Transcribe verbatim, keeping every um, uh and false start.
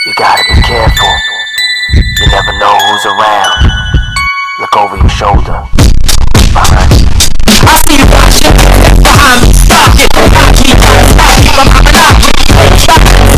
You gotta be careful. You never know who's around. Look over your shoulder. Behind you. I see you watching behind me. Stop it. I keep on. I keep on. I'm not.